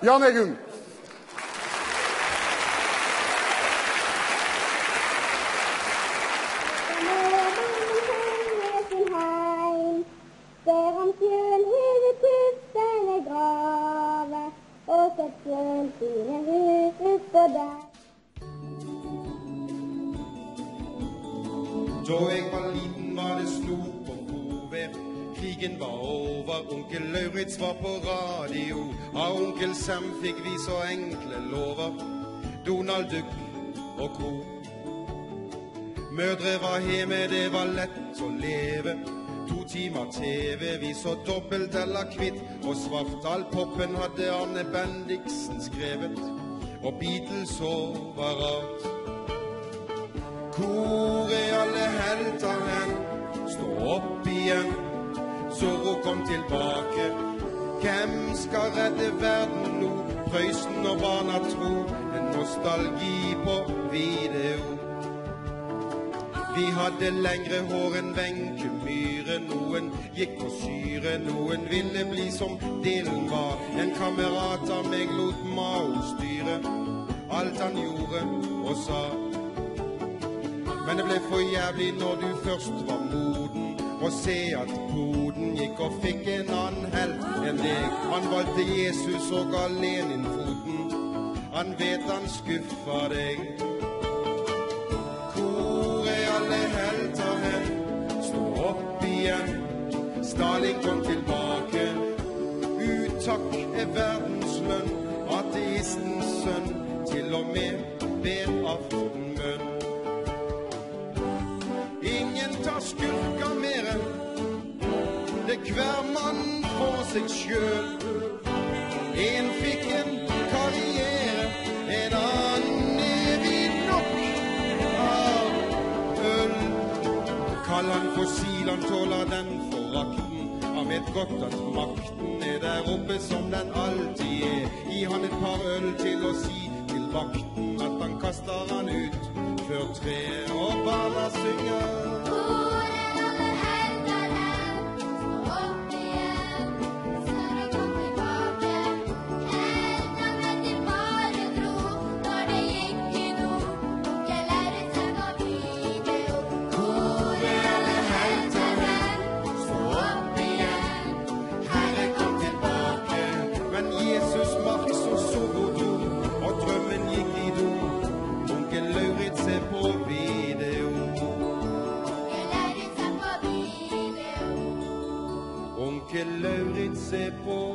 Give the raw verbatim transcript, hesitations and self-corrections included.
Jan Egun. Da jeg var liten var det snop og fôrvær. Krigen var over, onkel Lauritz var på radio. Av onkel Sam fikk vi så enkle lover. Donald Duck og ko. Mødre var hjemme, det var lett å leve. To timer T V, vi så dobbelt eller kvitt. Og Svartdal-poppen hadde Arne Bendiksen skrevet. Og Beatles overalt. Hvor er alle helter hen? Stå opp igjen, Zorro kom tilbake. Hvem skal redde verden nå? Prøysen og barna tro, en nostalgi på video. Vi hadde lengre hår enn Wenche Myhre. Noen gikk på syre, noen ville bli som Dylan var. En kamerat av meg lot Mao styre alt han gjorde og sa. Men det ble for jævlig når du først var moden, og se at poden gikk og fikk en annen helt enn deg. Han valgte Jesus og ga Lenin foten. Han vet han skuffa deg. Hvor er alle helter hen? Stå opp igjen. Stalin kom tilbake. Uttakk er verdens lønn. Ateistens sønn, til og med ber aftenbønn. Ingen tar skurker mere. Det hver mann for seg sjøl. En fikk en karriere, en annen evig nok av øl. Kall han fossil, han tåler den forakten. Han vet godt at makten er der oppe som den alltid er. Gi han et par øl til å si til vakten at han kaster han ut før tre og barna synger. Hvor er alle helter hen? Stå opp igjen, Snorre kom tilbake. Heltene de bare dro når det gikk i do. Onkel Lauritz på video. Hvor er alle helter hen? Stå opp igjen, Herre kom tilbake. Men Jesus Marx og Zorro do, og drømmen gikk i do. Onkel Lauritz er på video. Onkel Lauritz er på video. Onkel Lauritz er på